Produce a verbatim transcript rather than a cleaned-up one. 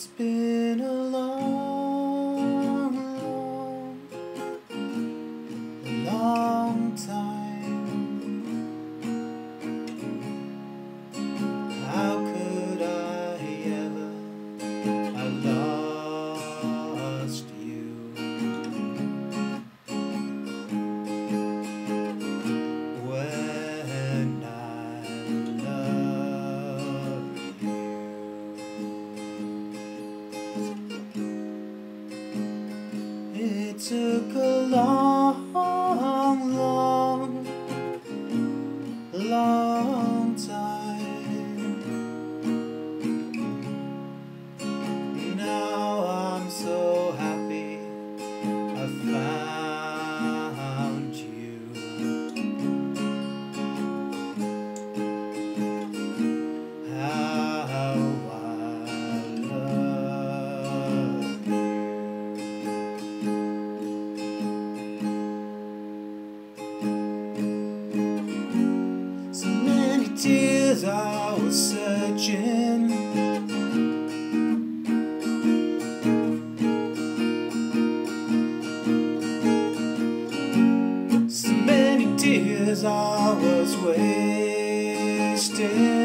It's been a long, long, long time. How could I ever have lost you? When I love you. It took a long, long, long time. Now I'm so happy I found you. How I love you. So many tears I was searching, so many tears I was wasting.